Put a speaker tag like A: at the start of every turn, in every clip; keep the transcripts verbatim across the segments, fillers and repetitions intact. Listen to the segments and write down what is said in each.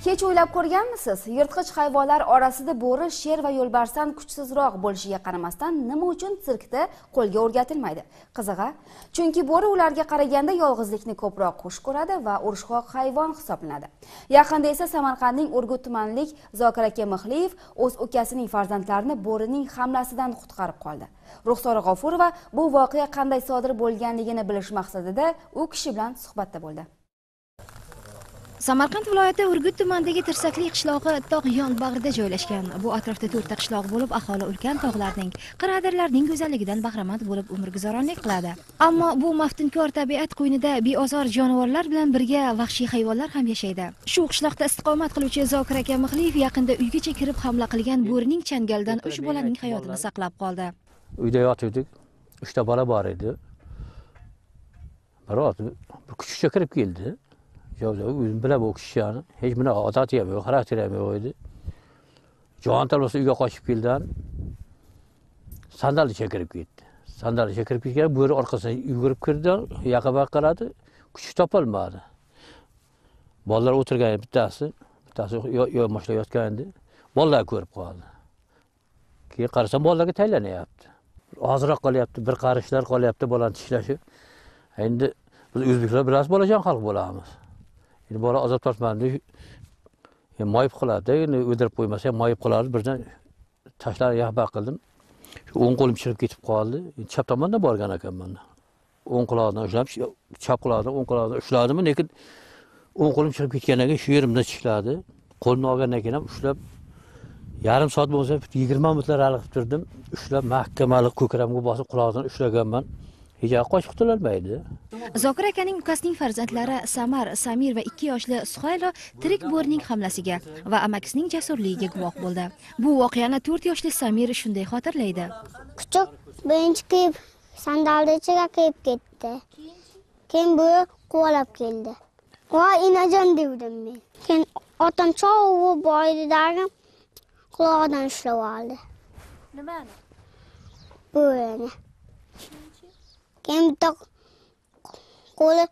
A: Hech o'ylab ko'rganmisiz? Yirtqich hayvonlar orasida bo'ri, sher va yo'lbarsdan kuchsizroq bo'lishiga qaramasdan nima uchun sirkda qo'lga o'rgatilmaydi? Qizig'i, chunki bo'ri ularga qaraganda yolg'izlikni ko'proq xush ko'radi va urushqoq hayvon hisoblanadi. Yaqinda esa Samarqandning Urgut tumanlik Zokir aka Mixliyev o'z ukasining farzandlarini bo'rining hamlasidan qutqarib qoldi. Ruxsora G'ofurova bu voqea qanday sodir bo'lganligini bilish maqsadida u kishi bilan suhbatda bo'ldi.
B: Samarqand viloyati Urgut tumanidagi Tirsakli qishlog'i tog' yon bag'rida joylashgan. Bu atrofda to'rtta qishloq bo'lib, aholi ulkan tog'larning, qirg'adirlarning go'zalligidan bahramand bo'lib umrguzoronlik qiladi. Ammo bu maftunkor tabiat qo'ynida beozor jonivorlar bilan birga vahshiy hayvonlar ham yashaydi. Shu qishloqda istiqomat qiluvchi Zokir aka Mixliyev yaqinda uygacha kirib hamla qilgan bo'rining changalidan uch bolaning hayotini saqlab qoldi.
C: Uyda yotuvdik. uchta bola bor edi. Biroq bir kuchukcha kirib keldi. O'zim bilab o'qishani, hech bunaqa odati ham yo'q, xarakteri ham yo'q edi. Jon talvasa uyga qochib kelgan, sandalga kirib ketdi. Sandalga kirib ketgan, bo'ri orqasidan yugurib kirdi, yaqinga qaradi, kuchuk topolmadi. Bolalar o'tirgan bittasi, bittasi yo mashina yotgan edi. Bolalar ko'rib qoldi. Keyin qarasam, bolalarga taylanyapti. Ozroq qolyapti, bir qarishlar qolyapti bolani tishlashi. Endi biz o'zbeklar biroz bolajon xalq bo'lamiz. Endi bola azob tortmadi, moyib qiladi, endi o'ldirib qo'ymasa ham moyib qiladi. Birdan tashlab yahba qildim. Shu o'ng qo'lim chirib ketib qoldi. Chap tomondan borgan ekanman. O'ng quloqdan ushlab, chap quloqdan o'ng quloqdan ushladim, lekin o'ng qo'lim chirib ketgandan keyin shu yerimdan tishladi. Qo'lni olgandan keyin ham ushlab yarim soat bo'lsa yigirma minutlar alqib turdim. Ushlab mahkamalik ko'kramga bosib quloqdan ushlaganman. Hech qochib qutulolmaydi.
B: Zokir akaning ukasining farzandlari Samar, Samir va ikki yoshli Suhaylo tirik bo'rining hamlasiga va amakisining jasurligiga guvoh bo'ldi. Bu voqeani to'rt yoshli Samir shunday xotirlaydi.
D: Kuchuk birinchi kiyib sandalga ichiga kirib ketdi. Keyin bo'ri quvalab keldi. "Voy inajon" dedim men. Keyin otam cho'g'u boydidagi quloqdan ushlab oldi.
A: Nimani?
D: Bo'rini. Keyin bitta qo'li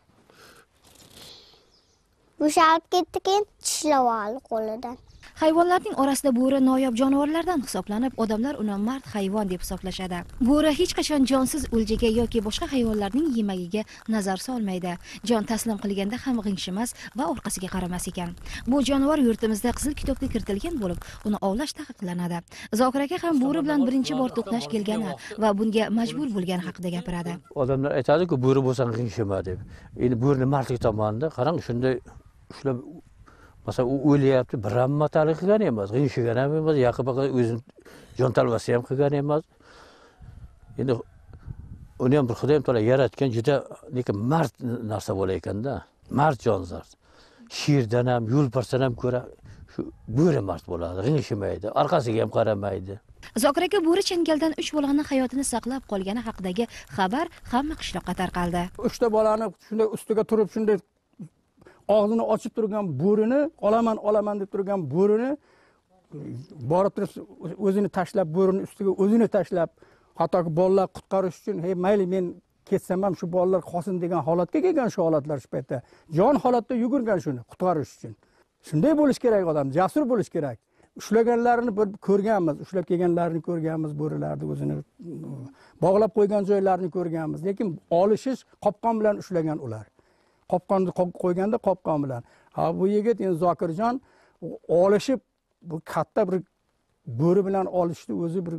D: bo'shalib ketdi, keyin tishlab oldi qo'lidan.
B: Hayvonlarning orasida bo'ri noyob jonivorlardan hisoblanib, odamlar uni mard hayvon deb hisoblashadi. Bo'ri hech qachon jonsiz o'ljaga yoki boshqa hayvonlarning yemagiga nazar solmaydi. Jon taslim qilganda ham g'ingshimas va orqasiga qaramas ekan. Bu jonivor yurtimizda Qizil kitobga kiritilgan bo'lib, uni ovlash taqiqlanadi. Zokir aka ham bo'ri bilan birinchi bor to'qnash kelgani va bunga majbur bo'lgani haqida gapiradi.
C: Odamlar aytadi-ku, bo'ri bo'lsang g'ingshima deb. Endi bo'rini mardlik tomonida qarang, shunday ushlab masalan, u o'lyapti, bir ham matalik qilgan emas, g'ingshigan ham emas, yaqin-baqa o'zini jon talvasi ham qilgan emas. Endi uni ham bir Xudoyim taolo yaratgan juda lekin mard narsa bo'lar ekanda, mard jonzot. Sherdan ham, yo'lbarsdan ham ko'ra shu bo'ri mard bo'ladi, g'ingshimaydi, orqasiga ham qaramaydi.
B: Zokir aka bo'ri changaldan uch bolaning hayotini saqlab qolgani haqidagi xabar hamma qishloqqa tarqaldi.
E: uchta bolani shunday ustiga turib, shunday og'zini ochib turgan bo'rini, olaman, olaman deb turgan bo'rini borib turib o'zini tashlab, bo'rini ustiga o'zini tashlab, hattoki bolalar qutqarish uchun, "Hey, mayli men ketsam ham shu bolalar qolsin" degan holatga kelgan shu holatlar shu paytda. Jon holatda yugurgan shuni qutqarish uchun. Shunday bo'lish kerak odam, jasur bo'lish kerak. Ushlaganlarini bir ko'rganmiz, ushlab kelganlarini ko'rganmiz, bo'rilarni o'zini bog'lab qo'ygan joylarini ko'rganmiz, lekin olishish qopqon bilan ushlagan ular. Qopqonni qo'yganda qopqon bilan. Ha, bu yigit endi Zokirjon olishib, bu katta bir bo'ri bilan olishni o'zi bir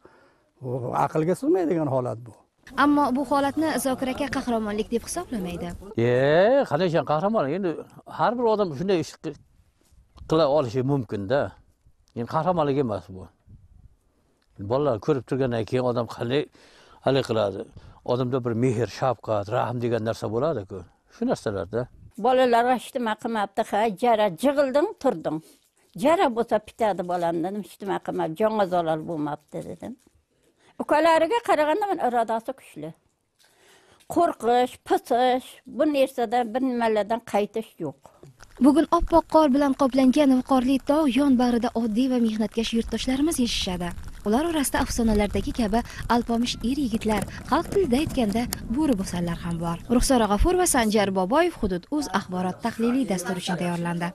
E: aqlga sig'maydigan holat bu.
B: Ammo bu holatni Zokir aka qahramonlik deb hisoblamaydi.
C: Ye, qanday qahramonlik? Endi har bir odam shunday ish qila olishi mumkin-da. Endi qahramonlik emas bu. Bolalar ko'rib turgandan keyin odam qanday hali qiladi? Odamda bir mehr, shafqat, rahm degan narsa bo'ladi-ku. Shu narsalarda.
F: Bolalarga ishtima qilmabdi, ha, jara jig'ilding, turding. Jara bo'lsa pitadi bolamdan, ishtima qilmab, jonga zalal bo'lmabdi dedim. Ukalariga qaraganda men irodasi kuchli. Qo'rqish, pisish, bu narsadan bir nimalardan qaytish yo'q.
B: Bugun oppoq qor bilan qoplangan viqorli tog' yon bag'rida oddiy va mehnatkash yurtdoshlarimiz yashashadi. Ular orasida afsonalardagi kabi alpomish er yigitlar, xalq tilida aytganda bo'ri bo'sanlar ham bor. Ruxsora G'afur va Sanjar Boboyev Hudud uz axborot tahliliy dasturi uchun tayyorlandi.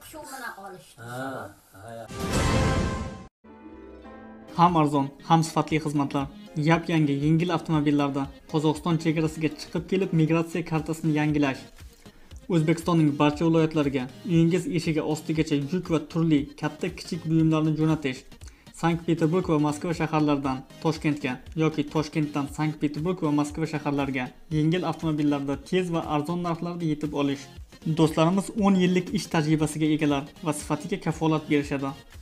G: Ham arzon, ham sifatli xizmatlar. Yap yangi yengil avtomobillarda Qozog'iston chegarasiga chiqib kelib migratsiya kartasini yangilash. O'zbekistonning barcha viloyatlariga uyingiz eshigi ostigacha yuk va turli katta kichik buyumlarni jo'natish. Sankt-Peterburg va Moskva shaharlaridan Toshkentga yoki Toshkentdan Sankt-Peterburg va Moskva shaharlariga yengil avtomobillarda tez va arzon narxlarda yetib olish. Do'stlarimiz o'n yillik ish tajribasiga egalar va sifatiga kafolat berishadi.